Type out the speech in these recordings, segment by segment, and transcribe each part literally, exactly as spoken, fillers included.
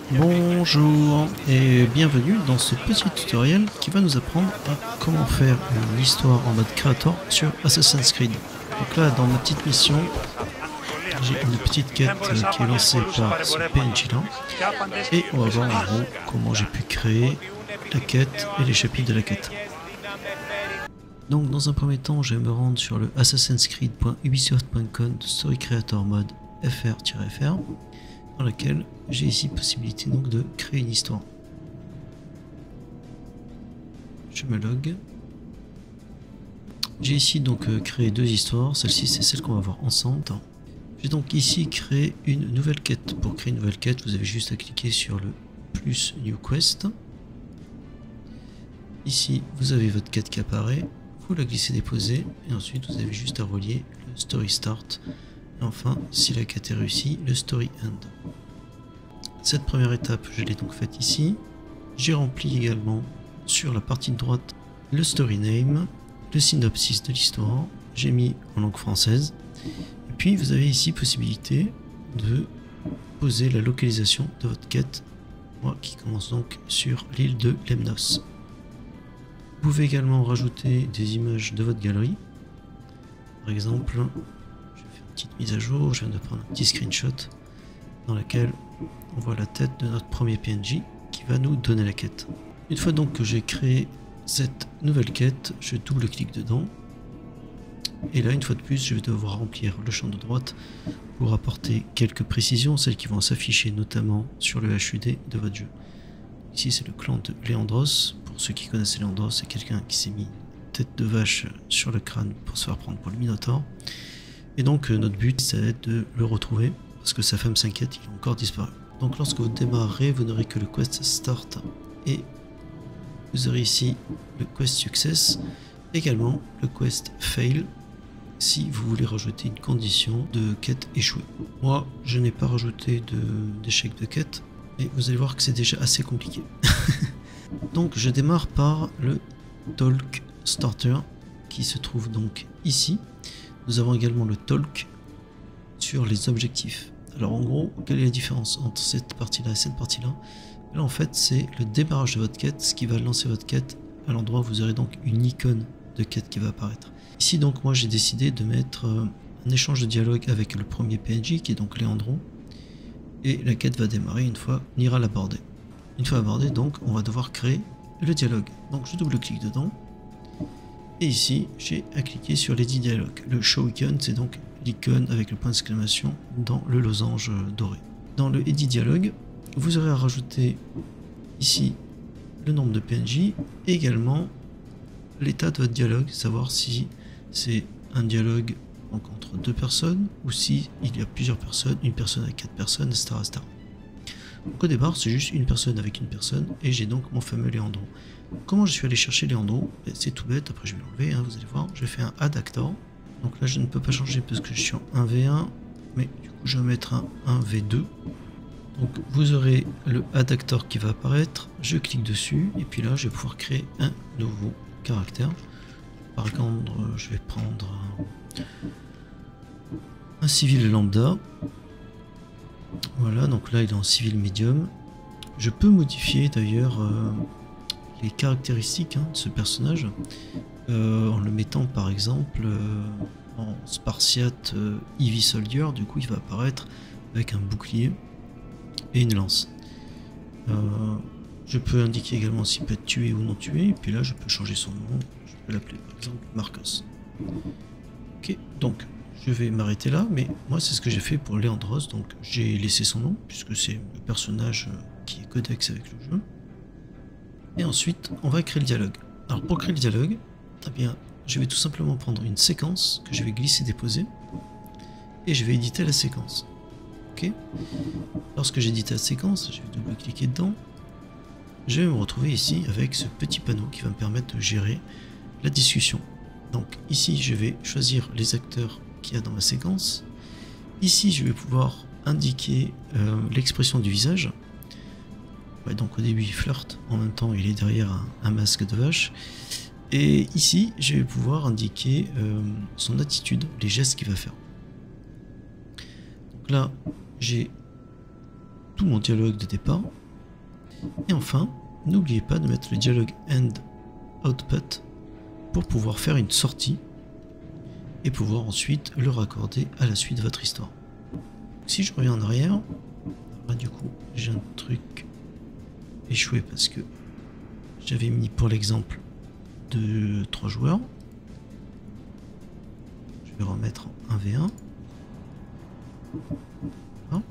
Bonjour et bienvenue dans ce petit tutoriel qui va nous apprendre à comment faire une histoire en mode creator sur Assassin's Creed. Donc là, dans ma petite mission, j'ai une petite quête qui est lancée par ce P N J là, et on va voir en gros comment j'ai pu créer la quête et les chapitres de la quête. Donc dans un premier temps, je vais me rendre sur le assassin's creed point ubisoft point com story creator mode fr-fr, dans laquelle j'ai ici possibilité donc de créer une histoire. Je me log. J'ai ici donc euh, créé deux histoires. Celle-ci c'est celle qu'on va voir ensemble. J'ai donc ici créé une nouvelle quête. Pour créer une nouvelle quête, vous avez juste à cliquer sur le plus New Quest. Ici vous avez votre quête qui apparaît. Vous la glissez déposer et ensuite vous avez juste à relier le Story Start. Et enfin, si la quête est réussie, le Story End. Cette première étape, je l'ai donc faite ici. J'ai rempli également sur la partie de droite le story name, le synopsis de l'histoire. J'ai mis en langue française. Et puis vous avez ici possibilité de poser la localisation de votre quête, moi qui commence donc sur l'île de Lemnos. Vous pouvez également rajouter des images de votre galerie. Par exemple, je vais faire une petite mise à jour. Je viens de prendre un petit screenshot dans lequel on voit la tête de notre premier P N J qui va nous donner la quête. Une fois donc que j'ai créé cette nouvelle quête, je double-clique dedans. Et là, une fois de plus, je vais devoir remplir le champ de droite pour apporter quelques précisions, celles qui vont s'afficher notamment sur le H U D de votre jeu. Ici, c'est le clan de Léandros. Pour ceux qui connaissent Léandros, c'est quelqu'un qui s'est mis une tête de vache sur le crâne pour se faire prendre pour le Minotaure. Et donc, notre but, ça va être de le retrouver, parce que sa femme s'inquiète, il a encore disparu. Donc lorsque vous démarrerez, vous n'aurez que le quest start et vous aurez ici le quest success, également le quest fail si vous voulez rajouter une condition de quête échouée. Moi, je n'ai pas rajouté d'échec de, de quête et vous allez voir que c'est déjà assez compliqué. Donc je démarre par le talk starter qui se trouve donc ici. Nous avons également le talk sur les objectifs. Alors en gros, quelle est la différence entre cette partie-là et cette partie-là? Là en fait c'est le démarrage de votre quête, ce qui va lancer votre quête. À l'endroit où vous aurez donc une icône de quête qui va apparaître. Ici donc moi j'ai décidé de mettre euh, un échange de dialogue avec le premier P N J qui est donc Léandro. Et la quête va démarrer une fois on ira l'aborder. Une fois abordé donc on va devoir créer le dialogue. Donc je double-clique dedans. Et ici j'ai à cliquer sur les dix dialogues. Le show icon c'est donc l'icône avec le point d'exclamation dans le losange doré. Dans le edit dialogue, vous aurez à rajouter ici le nombre de P N J et également l'état de votre dialogue, savoir si c'est un dialogue donc entre deux personnes ou si il y a plusieurs personnes, une personne avec quatre personnes, et cetera et cetera. Donc au départ, c'est juste une personne avec une personne et j'ai donc mon fameux Léandro. Comment je suis allé chercher Léandro? C'est tout bête, après je vais l'enlever, hein, vous allez voir, je fais un add actor. Donc là je ne peux pas changer parce que je suis en un v un, mais du coup je vais mettre un un v deux. Donc vous aurez le add actor qui va apparaître, je clique dessus et puis là je vais pouvoir créer un nouveau caractère. Par exemple je vais prendre un, un civil lambda. Voilà, donc là il est en civil médium. Je peux modifier d'ailleurs euh, les caractéristiques hein, de ce personnage. Euh, en le mettant par exemple euh, en spartiate euh, Heavy Soldier, du coup il va apparaître avec un bouclier et une lance. Euh, je peux indiquer également s'il peut être tué ou non tué, et puis là je peux changer son nom, je peux l'appeler par exemple Marcos. Ok, donc je vais m'arrêter là, mais moi c'est ce que j'ai fait pour Léandros, donc j'ai laissé son nom, puisque c'est le personnage qui est codex avec le jeu. Et ensuite on va créer le dialogue. Alors pour créer le dialogue, eh bien, je vais tout simplement prendre une séquence que je vais glisser déposer et je vais éditer la séquence. Ok. Lorsque j'édite la séquence, je vais double-cliquer dedans. Je vais me retrouver ici avec ce petit panneau qui va me permettre de gérer la discussion. Donc ici, je vais choisir les acteurs qu'il y a dans ma séquence. Ici, je vais pouvoir indiquer euh, l'expression du visage. Ouais, donc au début, il flirte. En même temps, il est derrière un, un masque de vache. Et ici, je vais pouvoir indiquer euh, son attitude, les gestes qu'il va faire. Donc là, j'ai tout mon dialogue de départ. Et enfin, n'oubliez pas de mettre le dialogue end output pour pouvoir faire une sortie et pouvoir ensuite le raccorder à la suite de votre histoire. Si je reviens en arrière, là, du coup j'ai un truc échoué parce que j'avais mis pour l'exemple de trois joueurs. Je vais remettre en un v un. Voilà.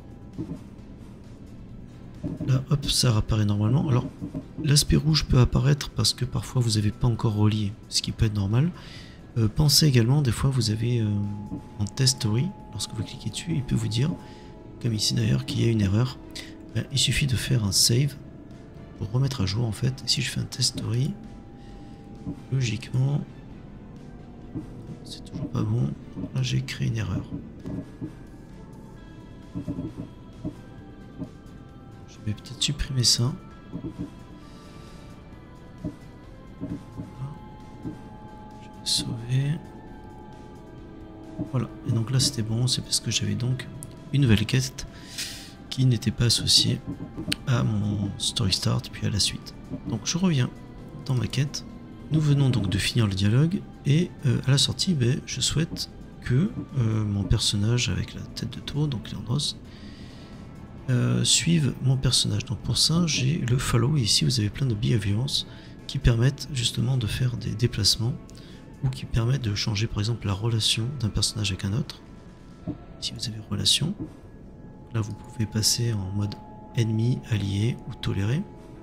Là, hop, ça apparaît normalement. Alors, l'aspect rouge peut apparaître parce que parfois vous n'avez pas encore relié, ce qui peut être normal. Euh, pensez également, des fois vous avez euh, en test story, lorsque vous cliquez dessus, il peut vous dire, comme ici d'ailleurs, qu'il y a une erreur. Ben, il suffit de faire un save pour remettre à jour en fait. Et si je fais un test story, logiquement, c'est toujours pas bon. Là, j'ai créé une erreur. Je vais peut-être supprimer ça. Je vais sauver. Voilà. Et donc là, c'était bon. C'est parce que j'avais donc une nouvelle quête qui n'était pas associée à mon story start puis à la suite. Donc je reviens dans ma quête. Nous venons donc de finir le dialogue et euh, à la sortie, ben, je souhaite que euh, mon personnage avec la tête de taureau, donc Leandros, euh, suive mon personnage. Donc pour ça, j'ai le follow et ici vous avez plein de behaviors qui permettent justement de faire des déplacements ou qui permettent de changer par exemple la relation d'un personnage avec un autre. Ici vous avez relation. Là vous pouvez passer en mode ennemi, allié ou toléré.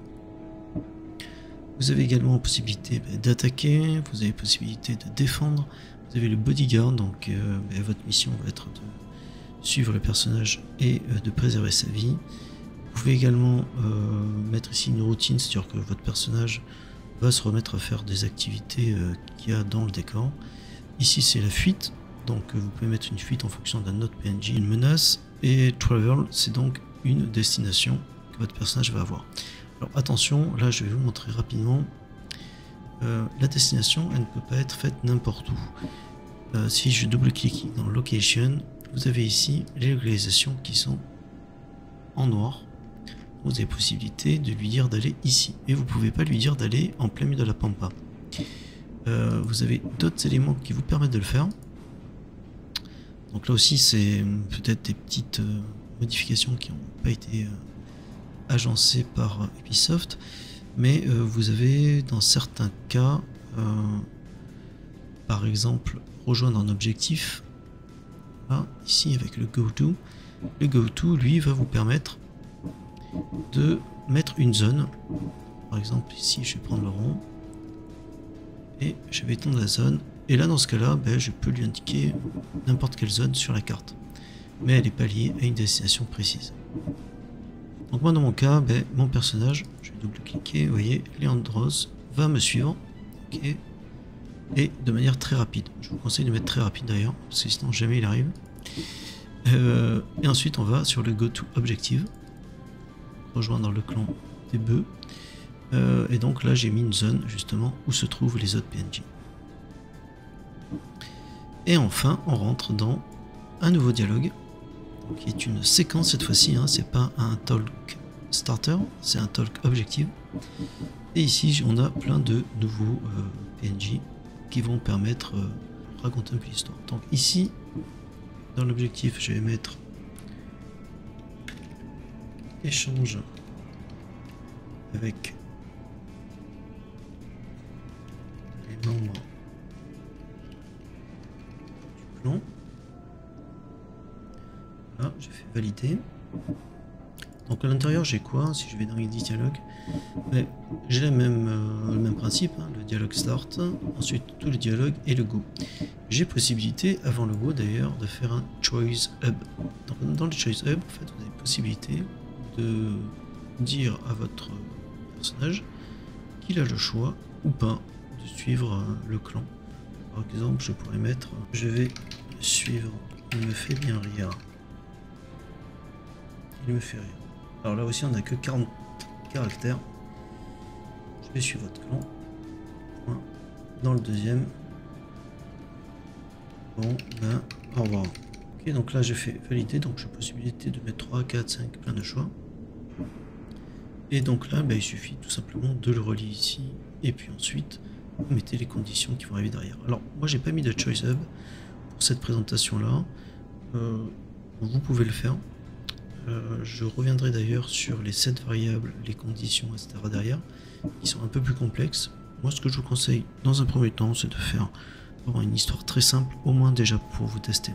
Vous avez également la possibilité d'attaquer, vous avez la possibilité de défendre, vous avez le bodyguard, donc euh, votre mission va être de suivre le personnage et euh, de préserver sa vie. Vous pouvez également euh, mettre ici une routine, c'est-à-dire que votre personnage va se remettre à faire des activités euh, qu'il y a dans le décor. Ici c'est la fuite, donc euh, vous pouvez mettre une fuite en fonction d'un autre P N J, une menace, et travel c'est donc une destination que votre personnage va avoir. Alors attention, là je vais vous montrer rapidement, euh, la destination elle ne peut pas être faite n'importe où. Euh, si je double-clique dans Location, vous avez ici les localisations qui sont en noir. Vous avez possibilité de lui dire d'aller ici, et vous ne pouvez pas lui dire d'aller en plein milieu de la pampa. Euh, vous avez d'autres éléments qui vous permettent de le faire. Donc là aussi c'est peut-être des petites euh, modifications qui n'ont pas été... Euh, agencé par Ubisoft, mais euh, vous avez dans certains cas euh, par exemple rejoindre un objectif. Là, ici avec le GoTo, le GoTo lui va vous permettre de mettre une zone. Par exemple ici je vais prendre le rond et je vais étendre la zone, et là dans ce cas là ben, je peux lui indiquer n'importe quelle zone sur la carte, mais elle n'est pas liée à une destination précise. Donc moi dans mon cas, ben, mon personnage, je vais double-cliquer, vous voyez, Leandros va me suivre, ok, et de manière très rapide. Je vous conseille de mettre très rapide d'ailleurs, parce que sinon jamais il arrive. Euh, et ensuite on va sur le Go to Objective, rejoindre le clan des bœufs, euh, et donc là j'ai mis une zone justement où se trouvent les autres P N J. Et enfin on rentre dans un nouveau dialogue, qui est une séquence cette fois-ci, hein, c'est pas un talk starter, c'est un talk objective. Et ici on a plein de nouveaux euh, P N J qui vont permettre euh, de raconter un peu l'histoire. Donc ici, dans l'objectif, je vais mettre échange avec les membres du clan. Là, j'ai fait valider. Donc à l'intérieur, j'ai quoi? Si je vais dans les dialogues, j'ai le même, euh, le même principe, hein, le dialogue start, ensuite tout le dialogue et le go. J'ai possibilité, avant le go d'ailleurs, de faire un choice hub. Donc, dans le choice hub, en fait, vous avez possibilité de dire à votre personnage qu'il a le choix ou pas de suivre euh, le clan. Par exemple, je pourrais mettre, je vais suivre, il me fait bien rire. Il me fait rire. Alors là aussi on n'a que quarante caractères. Je vais suivre votre clan. Dans le deuxième. Bon ben au revoir. Ok, donc là j'ai fait valider, donc j'ai possibilité de mettre trois, quatre, cinq, plein de choix. Et donc là, bah, il suffit tout simplement de le relier ici. Et puis ensuite, vous mettez les conditions qui vont arriver derrière. Alors, moi, j'ai pas mis de choice hub pour cette présentation-là. Euh, vous pouvez le faire. Euh, je reviendrai d'ailleurs sur les sept variables, les conditions, et cetera derrière, qui sont un peu plus complexes. Moi, ce que je vous conseille dans un premier temps, c'est de faire vraiment une histoire très simple, au moins déjà pour vous tester.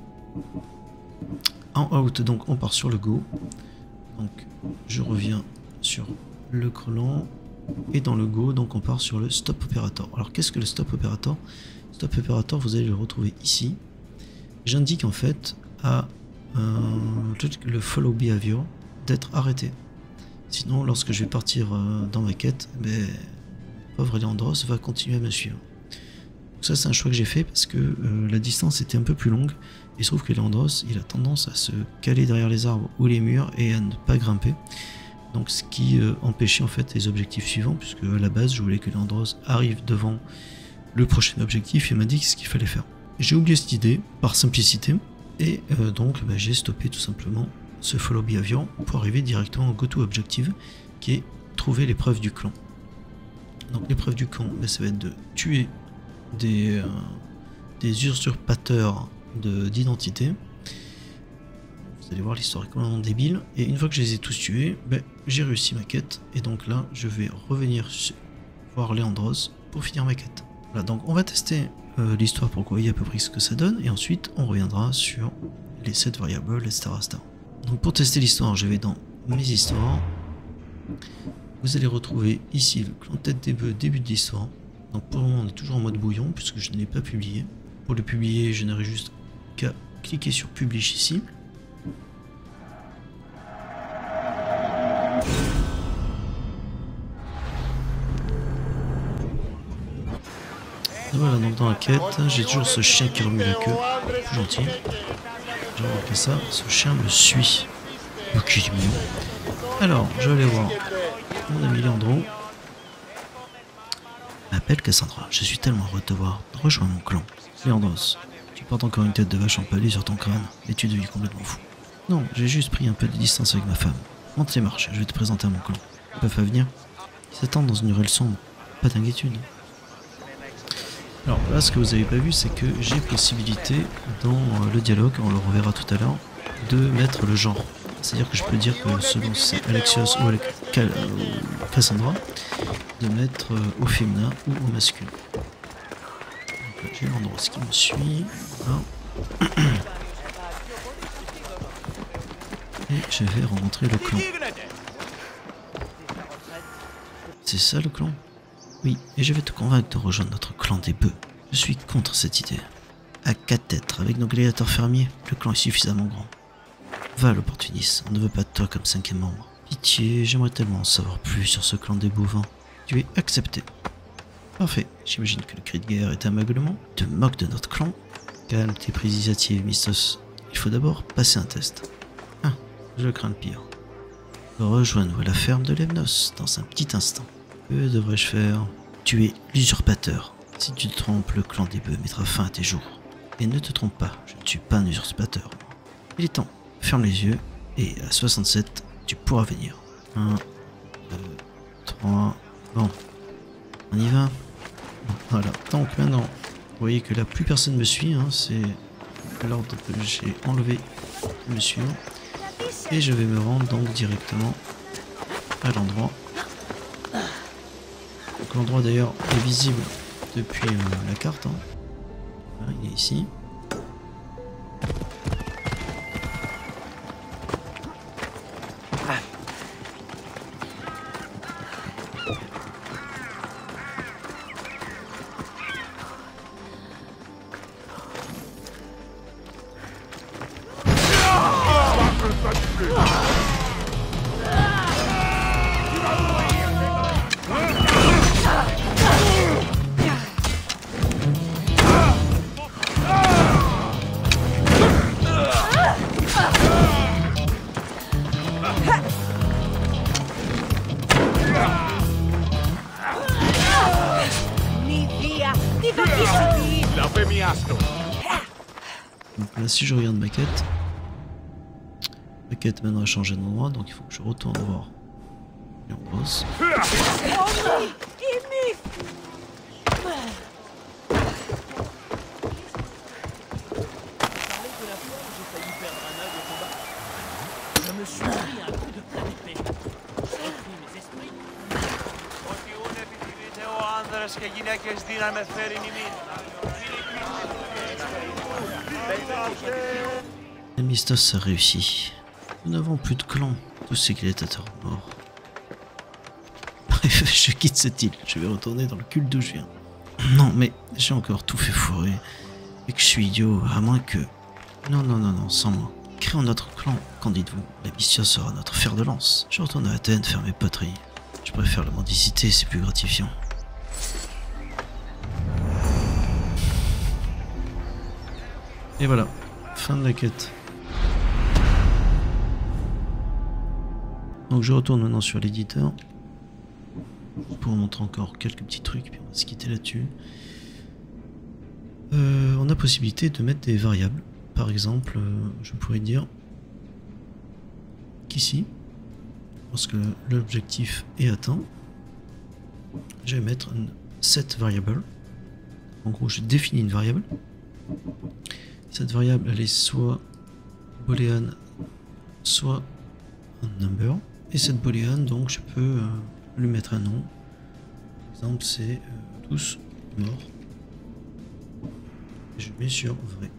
En out, donc on part sur le go. Donc je reviens sur le clan et dans le go, donc on part sur le stop operator. Alors qu'est-ce que le stop operator? Stop operator, vous allez le retrouver ici. J'indique en fait à euh, le follow behavior d'être arrêté. Sinon, lorsque je vais partir euh, dans ma quête, ben, pauvre Leandros va continuer à me suivre. Donc ça, c'est un choix que j'ai fait parce que euh, la distance était un peu plus longue. Il se trouve que Leandros, il a tendance à se caler derrière les arbres ou les murs et à ne pas grimper. Donc ce qui euh, empêchait en fait les objectifs suivants, puisque à la base, je voulais que Leandros arrive devant le prochain objectif et m'indique ce qu'il fallait faire. J'ai oublié cette idée, par simplicité, et euh, donc bah, j'ai stoppé tout simplement ce follow behavior pour arriver directement au go to objective, qui est trouver l'épreuve du clan. Donc l'épreuve du clan, bah, ça va être de tuer des, euh, des usurpateurs d'identité. Vous allez voir, l'histoire est complètement débile. Et une fois que je les ai tous tués, bah, j'ai réussi ma quête. Et donc là, je vais revenir voir Leandros pour finir ma quête. Voilà, donc on va tester euh, l'histoire pour que vous voyez à peu près ce que ça donne. Et ensuite, on reviendra sur les sept variables, et cetera. Donc pour tester l'histoire, je vais dans mes histoires. Vous allez retrouver ici le clan tête des bœufs, début de l'histoire. Donc pour le moment, on est toujours en mode bouillon puisque je ne l'ai pas publié. Pour le publier, je n'aurai juste qu'à cliquer sur Publish ici. Et voilà, donc dans la quête, j'ai toujours ce chien qui remue la queue. Plus gentil. J'ai remarqué ça, ce chien me suit. Ok, il est mignon. Alors, je vais aller voir mon ami Leandro. M'appelle Cassandra, je suis tellement heureux de te voir. Rejoins mon clan. Leandros, tu portes encore une tête de vache empalée sur ton crâne, mais tu deviens complètement fou. Non, j'ai juste pris un peu de distance avec ma femme. Monte les marches, je vais te présenter à mon clan. Ils peuvent pas venir. Ils s'attendent dans une ruelle sombre. Pas d'inquiétude. Alors là, ce que vous avez pas vu, c'est que j'ai possibilité dans le dialogue, on le reverra tout à l'heure, de mettre le genre. C'est-à-dire que je peux dire que selon si c'est Alexios ou Alex Cal euh, Cassandra, de mettre euh, au féminin ou au masculin. J'ai l'endroit qui me suit. Voilà. Et je vais rencontrer le clan. C'est ça le clan? Oui, et je vais te convaincre de rejoindre notre clan des bœufs. Je suis contre cette idée. À quatre têtes, avec nos gladiateurs fermiers, le clan est suffisamment grand. Va l'opportuniste, on ne veut pas de toi comme cinquième membre. Pitié, j'aimerais tellement en savoir plus sur ce clan des bovins. Tu es accepté. Parfait, j'imagine que le cri de guerre est un meuglement. Tu te moques de notre clan? Calme tes prises initiatives, Mistos. Il faut d'abord passer un test. Ah, je crains le pire. Rejoins-nous à la ferme de Lemnos dans un petit instant. Que devrais-je faire? Tuer l'usurpateur. Si tu te trompes, le clan des bœufs mettra fin à tes jours. Et ne te trompe pas, je ne suis pas un usurpateur. Il est temps, ferme les yeux, et à soixante-sept, tu pourras venir. un, deux, trois, bon, on y va. Voilà, donc maintenant, vous voyez que là, plus personne me suit, hein, c'est l'ordre que j'ai enlevé de me suivre. Et je vais me rendre donc directement à l'endroit. Donc l'endroit d'ailleurs est visible depuis euh, la carte. Hein. Voilà, il est ici. Donc là, si je regarde ma quête, ma quête maintenant a changé d'endroit, donc il faut que je retourne voir avance. Mistos a réussi. Nous n'avons plus de clan. Tous ces gladiateurs morts. Bref, je quitte cette île. Je vais retourner dans le culte d'où je viens. Non, mais j'ai encore tout fait foirer. Et que je suis idiot, à moins que... Non, non, non, non, sans moi. Créons notre clan, qu'en dites-vous? La Mystia sera notre fer de lance. Je retourne à Athènes faire mes poteries. Je préfère la mendicité, c'est plus gratifiant. Et voilà, fin de la quête. Donc je retourne maintenant sur l'éditeur pour vous montrer encore quelques petits trucs, puis on va se quitter là-dessus. Euh, on a possibilité de mettre des variables. Par exemple, euh, je pourrais dire qu'ici, lorsque l'objectif est atteint, je vais mettre une set variable. En gros, je définis une variable. Cette variable, elle est soit boolean, soit un number. Et cette boolean, donc, je peux euh, lui mettre un nom. Par exemple, c'est euh, tous morts. Et je mets sur vrai.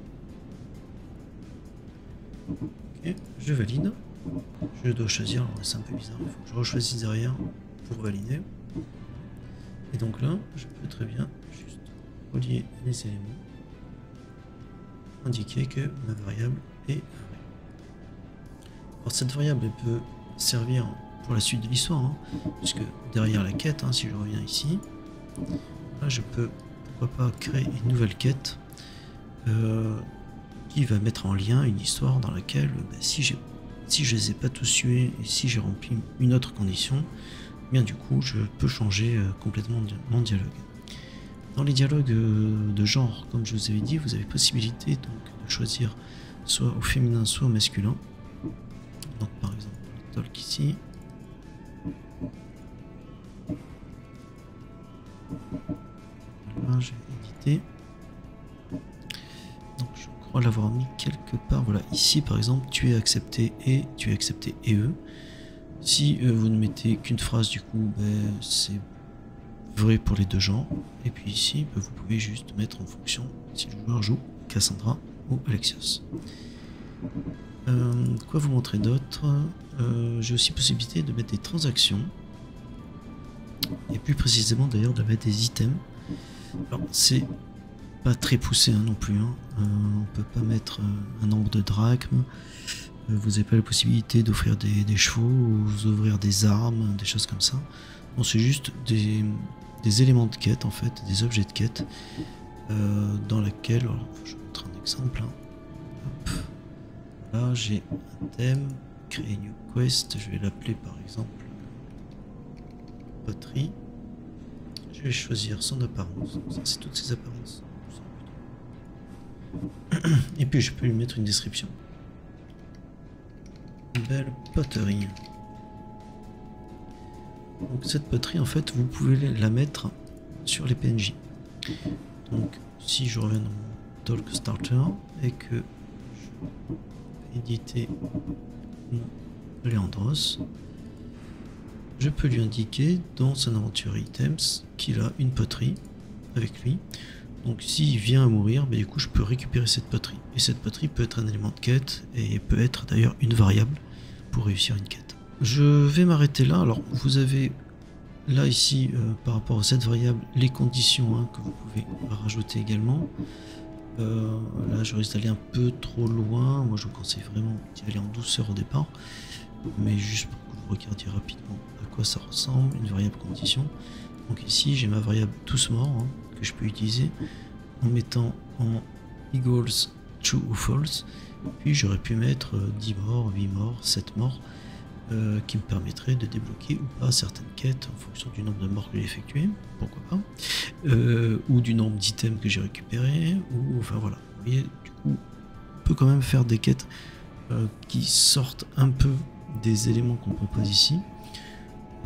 Ok, je valide. Je dois choisir, alors c'est un peu bizarre, il faut que je rechoisisse derrière pour valider. Et donc là, je peux très bien juste relier les éléments, indiquer que ma variable est vraie. Alors cette variable elle peut servir pour la suite de l'histoire, hein, puisque derrière la quête, hein, si je reviens ici, là je peux, pourquoi pas, créer une nouvelle quête euh, qui va mettre en lien une histoire dans laquelle, bah, si j'ai si je les ai pas tous tués et si j'ai rempli une autre condition, eh bien du coup je peux changer euh, complètement mon dialogue. Dans les dialogues euh, de genre, comme je vous avais dit, vous avez possibilité donc de choisir soit au féminin soit au masculin. Donc par exemple le talk ici. Voilà, j'ai édité. Donc je crois l'avoir mis quelque part. Voilà, ici par exemple, tu es accepté et tu es accepté et eux. Si euh, vous ne mettez qu'une phrase, du coup, ben, c'est vrai pour les deux genres. Et puis ici, ben, vous pouvez juste mettre en fonction si le joueur joue Cassandra ou Alexios. Euh, quoi vous montrer d'autre? euh, J'ai aussi possibilité de mettre des transactions. Et plus précisément d'ailleurs de mettre des items. Alors c'est pas très poussé hein, non plus. Hein. Euh, on peut pas mettre euh, un nombre de drachmes. Euh, vous n'avez pas la possibilité d'offrir des, des chevaux, ou d'ouvrir des armes, des choses comme ça. Bon, c'est juste des, des éléments de quête en fait, des objets de quête euh, dans laquelle, alors, je vais vous montrer un exemple. Hein. Hop. Là j'ai un thème, créer new quest, je vais l'appeler par exemple poterie. Je vais choisir son apparence, ça c'est toutes ses apparences. Et puis je peux lui mettre une description. Une belle poterie. Donc cette poterie en fait vous pouvez la mettre sur les P N J. Donc si je reviens dans mon Talk Starter et que je vais éditer mon Léandros, je peux lui indiquer dans son aventure items qu'il a une poterie avec lui. Donc s'il vient à mourir, bah, du coup je peux récupérer cette poterie. Et cette poterie peut être un élément de quête et peut être d'ailleurs une variable pour réussir une quête. Je vais m'arrêter là. Alors vous avez là ici euh, par rapport à cette variable les conditions hein, que vous pouvez rajouter également. Euh, là je risque d'aller un peu trop loin. Moi je vous conseille vraiment d'y aller en douceur au départ. Mais juste pour que vous regardiez rapidement à quoi ça ressemble, une variable condition. Donc ici j'ai ma variable tous morts hein, que je peux utiliser en mettant en equals true ou false. Puis j'aurais pu mettre dix morts, huit morts, sept morts euh, qui me permettraient de débloquer ou pas certaines quêtes en fonction du nombre de morts que j'ai effectué, pourquoi pas, euh, ou du nombre d'items que j'ai récupéré, ou enfin voilà. Vous voyez, du coup, on peut quand même faire des quêtes euh, qui sortent un peu des éléments qu'on propose ici.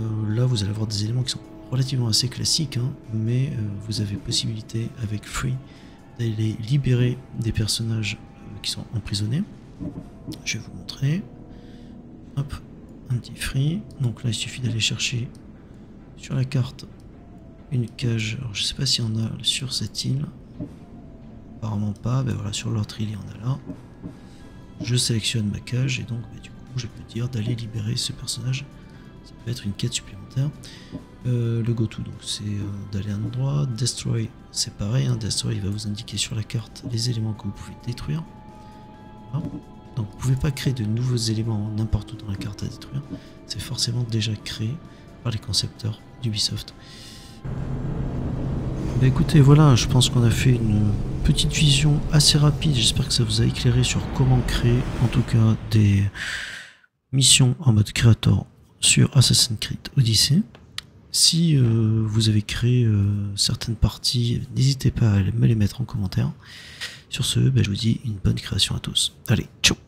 Euh, là, vous allez avoir des éléments qui sont relativement assez classiques, hein, mais euh, vous avez possibilité avec Free d'aller libérer des personnages euh, qui sont emprisonnés. Je vais vous montrer. Hop, un petit Free. Donc là, il suffit d'aller chercher sur la carte une cage. Alors, je sais pas s'il y en a sur cette île. Apparemment pas. Ben voilà, sur l'autre île, il y en a là. Je sélectionne ma cage et donc ben, du coup, je peux dire d'aller libérer ce personnage. Ça peut être une quête supplémentaire. Euh, le go-to, donc c'est euh, d'aller à un endroit. Destroy, c'est pareil. Hein. Destroy, il va vous indiquer sur la carte les éléments que vous pouvez détruire. Voilà. Donc vous ne pouvez pas créer de nouveaux éléments n'importe où dans la carte à détruire. C'est forcément déjà créé par les concepteurs d'Ubisoft. Bah écoutez, voilà, je pense qu'on a fait une petite vision assez rapide. J'espère que ça vous a éclairé sur comment créer, en tout cas, des missions en mode créateur sur Assassin's Creed Odyssey. Si euh, vous avez créé euh, certaines parties, n'hésitez pas à me les mettre en commentaire. Sur ce, bah, je vous dis une bonne création à tous. Allez, ciao!